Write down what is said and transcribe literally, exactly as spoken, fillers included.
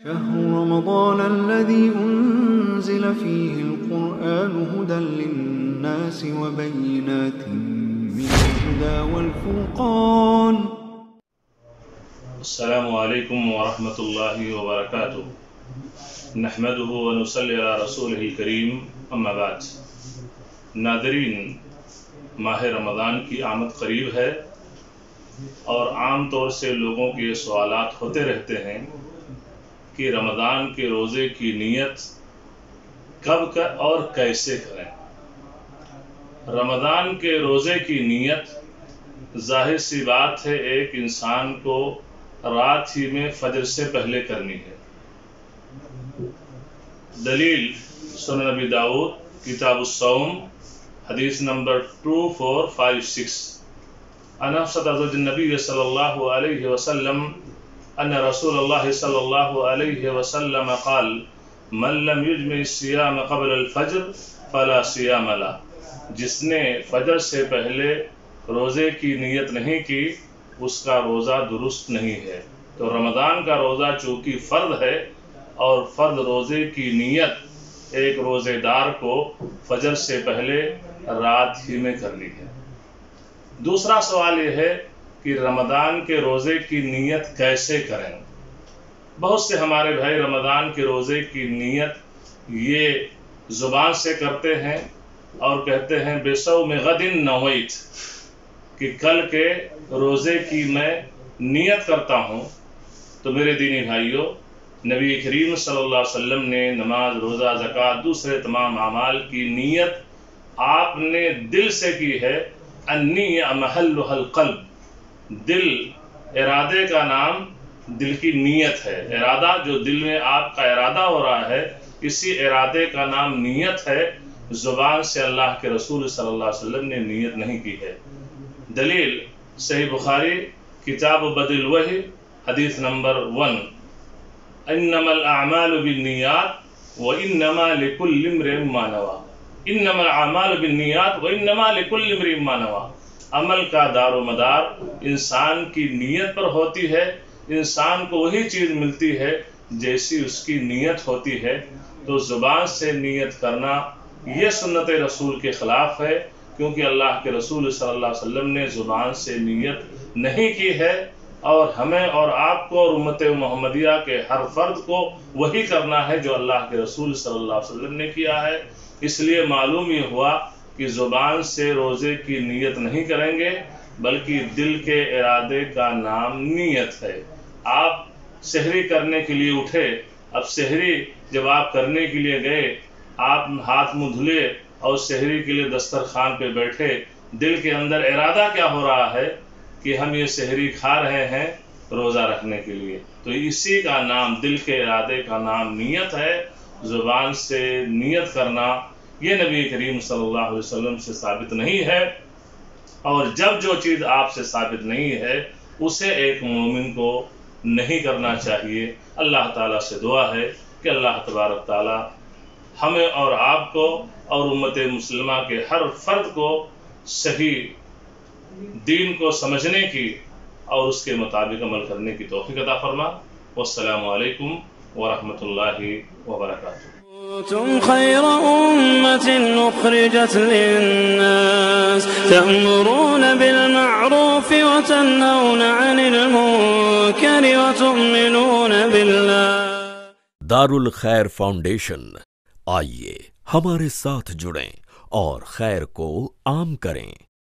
شهر رمضان الذي أنزل فيه القرآن هدى للناس وبينات من الهدى والفرقان. السلام علیکم ورحمۃ اللہ وبرکاتہ، نحمده ونصلی علی رسولہ الکریم، اما بعد. ناظرین، ماہ رمضان کی آمد قریب ہے اور عام طور سے لوگوں کے سوالات ہوتے رہتے ہیں کہ رمضان کے روزے کی نیت کب کر اور کیسے کریں. رمضان کے روزے کی نیت ظاہر سی بات ہے ایک انسان کو رات ہی میں فجر سے پہلے کرنی ہے. دلیل سنن نبی داؤد کتاب الصوم حدیث نمبر دو چار پانچ چھ. عن حفصة زوج النبي صلى الله عليه وسلم ان رسول الله صلى الله عليه وسلم قال من لم يجمع الصيام قبل الفجر فلا صيام له. جس نے فجر سے پہلے روزے کی نیت نہیں کی اس کا روزہ درست نہیں ہے. تو رمضان کا روزہ چونکہ فرض ہے اور فرض روزے کی نیت ایک روزے دار کو فجر سے پہلے رات ہی میں کرنی ہے. دوسرا سوال یہ ہے کہ رمضان کے روزے کی نیت کیسے کریں. بہت سے ہمارے بھائی رمضان کے روزے کی نیت یہ زبان سے کرتے ہیں اور کہتے ہیں بِصَوْمِ غَدٍ نَوَيْتُ، کہ کل کے روزے کی میں نیت کرتا ہوں. تو میرے دینی بھائیوں، نبی کریم صلی اللہ علیہ وسلم نے نماز، روزہ، زکوٰۃ، دوسرے تمام اعمال کی نیت آپ نے دل سے کی ہے. النِّیَّۃُ مَحَلُّهَا الْقَلْبُ، دل، ارادے کا نام دل کی نیت ہے. ارادہ جو دل میں آپ کا ارادہ ہو رہا ہے، اسی ارادے کا نام نیت ہے. زبان سے اللہ کے رسول صلی اللہ علیہ وسلم نے نیت نہیں کی ہے. دلیل صحیح بخاری کتاب بدء الوحی حدیث نمبر ون. انما الاعمال بالنیات وانما لكل امرئ ما نوى. انما الاعمال بالنیات وانما لكل امرئ ما نوى. عمل کا دار و مدار انسان کی نیت پر ہوتی ہے. انسان کو وہی چیز ملتی ہے جیسی اس کی نیت ہوتی ہے. تو زبان سے نیت کرنا یہ سنت رسول کے خلاف ہے، کیونکہ اللہ کے رسول صلی اللہ علیہ وسلم نے زبان سے نیت نہیں کی ہے. اور ہمیں اور آپ کو اور امت محمدیہ کے ہر فرد کو وہی کرنا ہے جو اللہ کے رسول صلی اللہ علیہ وسلم نے کیا ہے. اس لیے معلوم یہ ہوا کہ زبان سے روزے کی نیت نہیں کریں گے، بلکہ دل کے ارادے کا نام نیت ہے. آپ سحری کرنے کے لیے اٹھے، اب سحری جب آپ کرنے کے لیے گئے، آپ ہاتھ منہ دھلے اور سحری کے لیے دسترخوان پہ بیٹھے، دل کے اندر ارادہ کیا ہو رہا ہے کہ ہم یہ سحری کھا رہے ہیں روزہ رکھنے کے لیے. تو اسی کا نام، دل کے ارادے کا نام نیت ہے. زبان سے نیت کرنا یہ نبی کریم صلی اللہ علیہ وسلم سے ثابت نہیں ہے. اور جب جو چیز آپ سے ثابت نہیں ہے اسے ایک مومن کو نہیں کرنا چاہیے. اللہ تعالیٰ سے دعا ہے کہ اللہ تبارک تعالیٰ ہمیں اور آپ کو اور امت مسلمہ کے ہر فرد کو صحیح دین کو سمجھنے کی اور اس کے مطابق عمل کرنے کی توفیق عطا فرما. والسلام علیکم ورحمۃ اللہ وبرکاتہ. كنتم خير أمة أخرجت للناس تأمرون بالمعروف وتنهون عن المنكر وتؤمنون بالله. دار الخیر فاؤنڈیشن، آئیے ہمارے ساتھ جڑیں اور خیر کو عام کریں.